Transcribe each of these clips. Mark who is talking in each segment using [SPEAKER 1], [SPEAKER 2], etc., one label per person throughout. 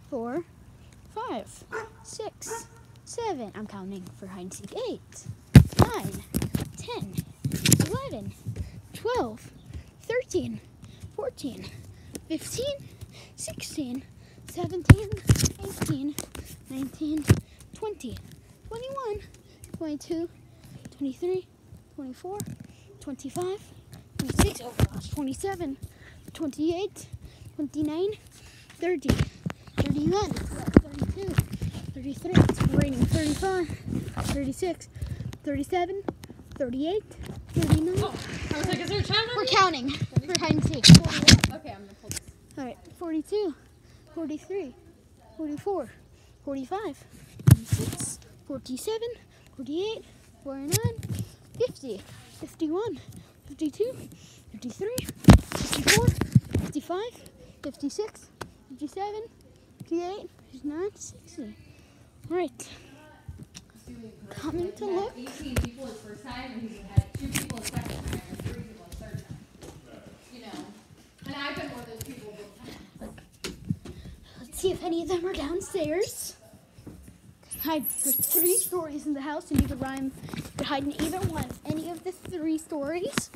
[SPEAKER 1] 4, 5, 6, 7. I'm counting for hide and seek. 8, 9, 10, 11, 12, 13, 14, 15, 16, 17, 18, 19, 20, 21, 22, 23, 24, 25, 26, oh gosh, 27, 28, 29, 30, 31, 32, 33, it's raining, 35, 36, 37, 38, 39.
[SPEAKER 2] Oh, I was like, is there a time?
[SPEAKER 1] We're counting for hide and seek.
[SPEAKER 2] Okay, I'm gonna pull this.
[SPEAKER 1] Alright, 42, 43, 44, 45, 46, 47, 48, 49, 50, 51, 52, 53, 54, 55, 56, 57, 58, 59, 60. Alright. Coming to look.
[SPEAKER 2] 18 people his first time, and he's had 2 people his second time, and 3 people his third time. You know. And I've been one of those people both times.
[SPEAKER 1] Let's see if any of them are downstairs. There's 3 stories in the house, and you could hide in either one of any of the 3 stories.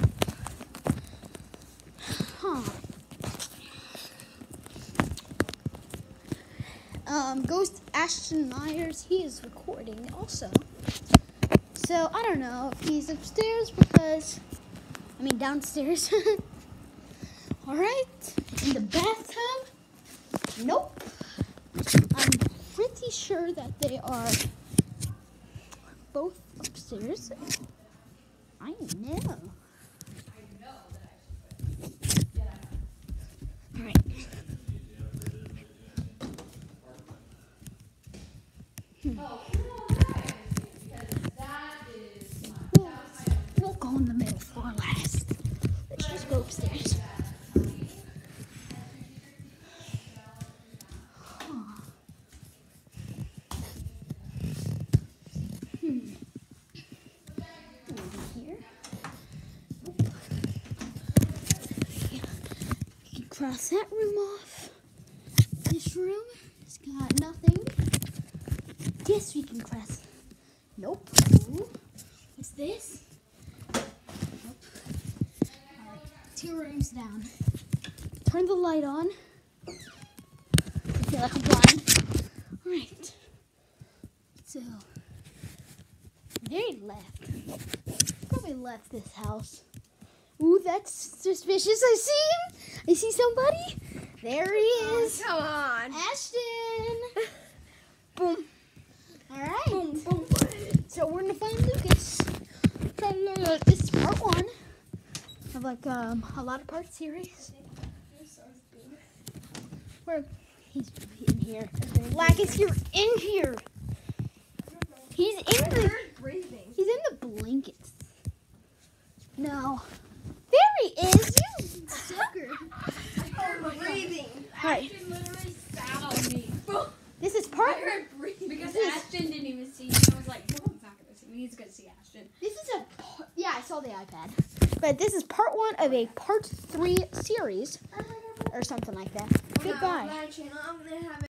[SPEAKER 1] Huh. Ghost Ashton Myers, he is recording also. So I don't know if he's upstairs downstairs. Alright, in the bathtub? Nope. I'm pretty sure that they are both upstairs. I know. Alright. We'll go in the middle floor last. Let's just go upstairs. Here. You can cross that room off. This room has got nothing. Yes, we can cross. Nope. Ooh. What's this? Nope. Alright, 2 rooms down. Turn the light on. I feel like I'm blind. Alright. So, they left. Probably left this house. Ooh, that's suspicious. I see him. I see somebody. There he is.
[SPEAKER 3] Come on.
[SPEAKER 1] Ashton.
[SPEAKER 3] Boom.
[SPEAKER 1] Alright.
[SPEAKER 3] Boom, boom.
[SPEAKER 1] So we're gonna find Lucas. This is part 1 of like a lot of part series. Where he's in here. Lacus, you're in here. He's in the
[SPEAKER 3] Breathing.
[SPEAKER 1] He's in the blankets. No. There he is, you sucker.
[SPEAKER 3] I'm breathing.
[SPEAKER 1] Right.
[SPEAKER 2] Ashton literally sat on me.
[SPEAKER 1] This is part
[SPEAKER 2] I heard breathing because
[SPEAKER 1] This is-
[SPEAKER 2] Ashton didn't even see me. I was like, no one's not gonna see me. He's gonna see Ashton.
[SPEAKER 1] This is yeah, I saw the iPad. But this is part 1 of a part 3 series or something like that. Goodbye.
[SPEAKER 3] I'm gonna have